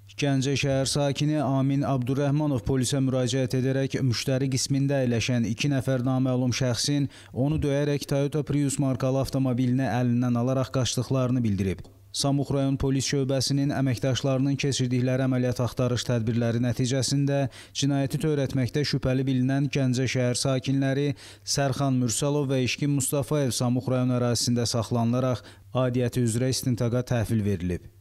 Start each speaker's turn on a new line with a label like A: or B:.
A: Gəncə şəhər sakini Amin Abdurrəhmanov polisə müraciət edərək müştəri qismində əyləşən 2 nəfər naməlum şəxsin onu döyərək Toyota Prius markalı avtomobilini əlindən alaraq qaçdıqlarını bildirib. Samux rayon polis şöbəsinin əməkdaşlarının keçirdikləri əməliyyat axtarış tədbirləri nəticəsində cinayəti törətməkdə şübhəli bilinən Gəncə şəhər sakinləri Sərxan Mürsalov və İşkin Mustafayev Samux rayon ərazisində saxlanılaraq aidiyyəti üzrə istintaqa təhvil verilib.